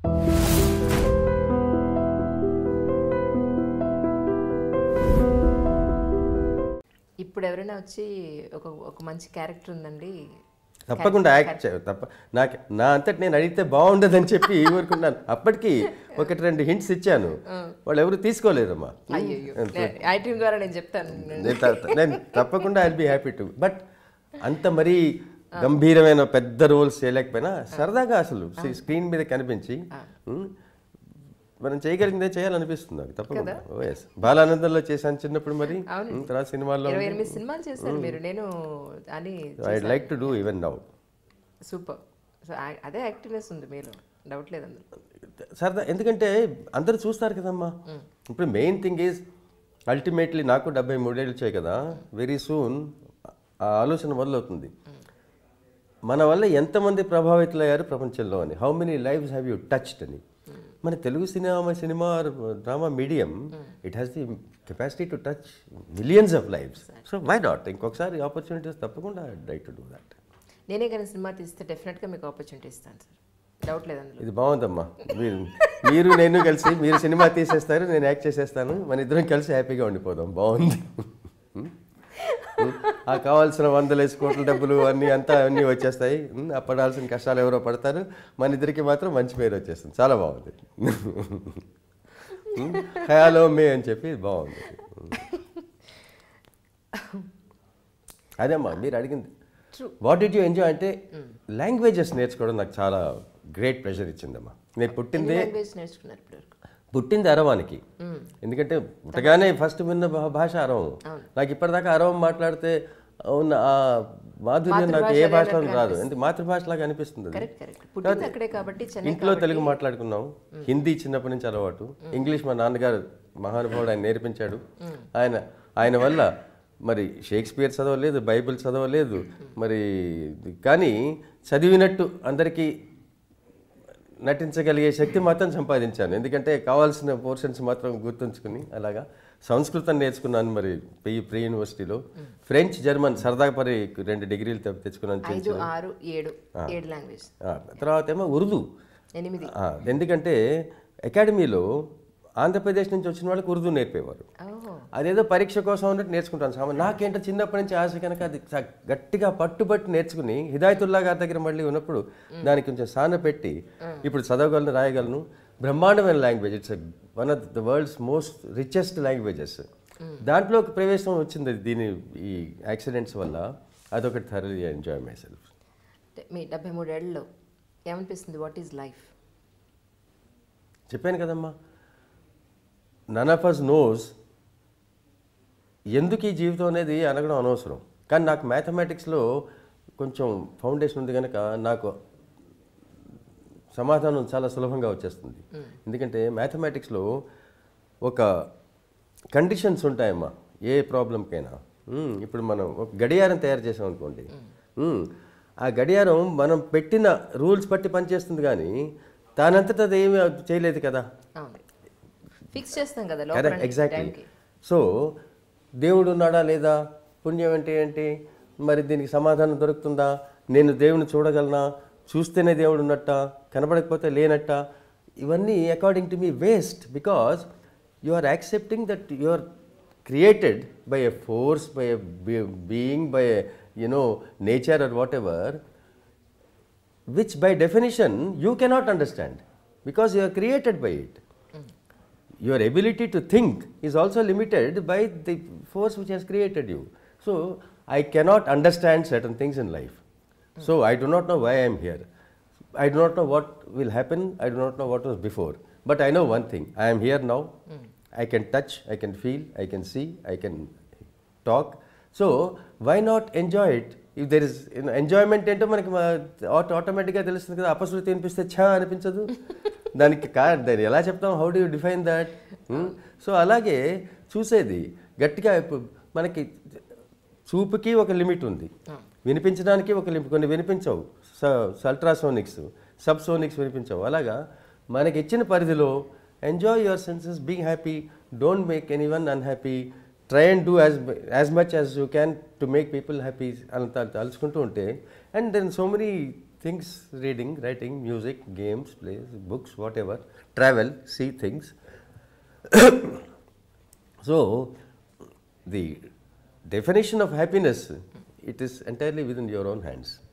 ఇప్పుడు ఎవరైనా వచ్చి ఒక మంచి క్యారెక్టర్ ఉందండి తప్పకుండా యాక్ట్ నాకు నా అంతటి నేను అడిగితే బాగుండదని చెప్పి ఊరుకున్నాను. అప్పటికి 1-2 హింట్స్ ఇచ్చాను, వాళ్ళు ఎవరు తీసుకోలేదమ్మా. iDream ద్వారా నేను చెప్తాను, నేను తప్పకుండా I will be happy to. But అంత మరీ గంభీరమైన పెద్ద రోల్స్ చేయలేకపోయినా సరదాగా అసలు స్క్రీన్ మీద కనిపించి మనం చేయగలిగిందే చేయాలనిపిస్తుంది నాకు తప్పకుండా. బాలానందంలో చేశాను చిన్నప్పుడు, మరి తర్వాత సినిమాల్లో 28 సినిమాలు చేశారు మీరు. నేను I like to do even now. Super. అదే యాక్టివ్నెస్ ఉంది మీలో, డౌట్ లేదు అందులో. సరదా, ఎందుకంటే అందరూ చూస్తారు కదమ్మా. ఇప్పుడు మెయిన్ థింగ్ ఈజ్ అల్టిమేట్లీ నాకు 73 ఏళ్ళు వచ్చాయి కదా, వెరీ సూన్ ఆ ఆలోచన మొదలవుతుంది. మన వల్ల ఎంతమంది ప్రభావితులయ్యారు ప్రపంచంలో అని, how many lives have you touched అని. మన Telugu cinema drama medium, it has the capacity to touch millions of lives. So why not, ఇంకొకసారి ఆపర్చునిటీస్ తప్పకుండా ట్రై టు డూ దట్. నేనే కానీ సినిమా తీస్తే డెఫినెట్గా మీకు ఆపర్చునిటీ ఇస్తాను సార్, డౌట్ లేదండి. ఇది బాగుందమ్మా, మీరు నేను కలిసి, మీరు సినిమా తీసేస్తారు, నేను యాక్ట్ చేసేస్తాను, మన ఇద్దరం కలిసి హ్యాపీగా ఉండిపోదాం. బాగుంది. ఆ కావాల్సిన 100 కోట్ల డబ్బులు అన్నీ వచ్చేస్తాయి, పడాల్సిన కష్టాలు ఎవరో పడతారు, మన ఇద్దరికి మాత్రం మంచి పేరు వచ్చేస్తుంది. చాలా బాగుంది. హలో మే అని చెప్పి బాగుంది. అదేమ్మా మీరు అడిగింది. వాట్ డిడ్ యూ ఎంజాయ్ అంటే, లాంగ్వేజెస్ నేర్చుకోవడం నాకు చాలా గ్రేట్ ప్లెజర్ ఇచ్చిందమ్మా. నేను పుట్టింది అరవానికి, ఎందుకంటే పుట్టగానే ఫస్ట్ విన్న భాష అరవం. నాకు ఇప్పటిదాకా అరవం మాట్లాడితే ఉన్న ఆ మాధుర్యం నాకు ఏ భాషలో రాదు, ఎందుకు మాతృభాషలాగా అనిపిస్తుంది. ఇంట్లో తెలుగు మాట్లాడుకున్నాం, హిందీ చిన్నప్పటి నుంచి అలవాటు, ఇంగ్లీష్ మా నాన్నగారు మహానుభావుడు, ఆయన నేర్పించాడు. ఆయన వల్ల మరి షేక్స్పియర్ చదవలేదు, బైబిల్ చదవలేదు, మరి కానీ చదివినట్టు అందరికీ నటించగలిగే శక్తి మాత్రం సంపాదించాను. ఎందుకంటే కావాల్సిన పోర్షన్స్ మాత్రం గుర్తుంచుకుని అలాగా. సంస్కృతం నేర్చుకున్నాను మరి ప్రీ యూనివర్సిటీలో. ఫ్రెంచ్, జర్మన్ సరదా పరి 2 డిగ్రీలు తెచ్చుకున్నాను. తర్వాత ఏమో ఉర్దూ, ఎందుకంటే అకాడమీలో ఆంధ్రప్రదేశ్ నుంచి వచ్చిన వాళ్ళకి ఉర్దూ నేర్పేవారు. అదేదో పరీక్ష కోసం ఉన్నట్టు నేర్చుకుంటాను. నాకేంటో చిన్నప్పటి నుంచి ఆశ కనుక అది గట్టిగా పట్టుబట్టి నేర్చుకుని హిదాయతుల్లా గారి దగ్గర మళ్ళీ ఉన్నప్పుడు దానికి కొంచెం సాన పెట్టి ఇప్పుడు చదవగలను, రాయగలను. బ్రహ్మాండమైన language, it's one of the world's most richest languages. దాంట్లో ఒక ప్రవేశం వచ్చింది ఈ యాక్సిడెంట్స్ వల్ల. అదొకటి థరలీ ఎంజాయ్ మై సెల్ఫ్. మీ 73 ఏళ్ళలో ఏమనిపిస్తుంది, వాట్ ఈజ్ లైఫ్? చెప్పాను కదమ్మా, నన్ ఆఫ్ అస్ నోస్ ఎందుకు ఈ జీవితం అనేది అనగడం అనవసరం. కానీ నాకు మ్యాథమెటిక్స్లో కొంచెం ఫౌండేషన్ ఉంది కనుక నాకు సమాధానం చాలా సులభంగా వచ్చేస్తుంది. ఎందుకంటే మ్యాథమెటిక్స్లో ఒక కండిషన్స్ ఉంటాయమ్మా ఏ ప్రాబ్లంకైనా. ఇప్పుడు మనం ఒక గడియారం తయారు చేసాం అనుకోండి, ఆ గడియారం మనం పెట్టిన రూల్స్ బట్టి పనిచేస్తుంది, కానీ దానంతట అది ఏమీ చేయలేదు కదా, ఫిక్స్ చేస్తాం కదా. ఎగ్జాక్ట్లీ. సో దేవుడు ఉన్నాడా లేదా, పుణ్యం అంటే ఏంటి, మరి దీనికి సమాధానం దొరుకుతుందా, నేను దేవుని చూడగలనా, చూస్తేనే దేవుడు ఉన్నట్ట, కనబడకపోతే లేనట్ట, ఇవన్నీ according to me waste. Because you are accepting that you are created by a force, by a being, by a nature or whatever, which by definition you cannot understand because you are created by it. Your ability to think is also limited by the force which has created you. So I cannot understand certain things in life. So I do not know why I am here. I do not know what will happen. I do not know what was before. But I know one thing. I am here now. I can touch, I can feel, I can see, I can talk. So why not enjoy it? If there is enjoyment ఏంటో మనకి ఆటోమేటిక్గా తెలుస్తుంది కదా. అపశృతి అనిపిస్తే ఛా అనిపించదు, దానికి దాన్ని ఎలా చెప్తాం, how do you define that? So అలాగే చూసేది గట్టిగా మనకి చూపుకి ఒక లిమిట్ ఉంది, వినిపించడానికి ఒక లిమిట్, కొన్ని వినిపించవు, అల్ట్రాసోనిక్స్, సబ్సోనిక్స్ వినిపించవు. అలాగా మనకి ఇచ్చిన పరిధిలో enjoy your senses, be happy, don't make anyone unhappy, try and do as much as you can to make people happy అంత తలుచుకుంటూ ఉంటే, and then so many things, reading, writing, music, games, plays, books, whatever, travel, see things. So the definition of happiness, it is entirely within your own hands.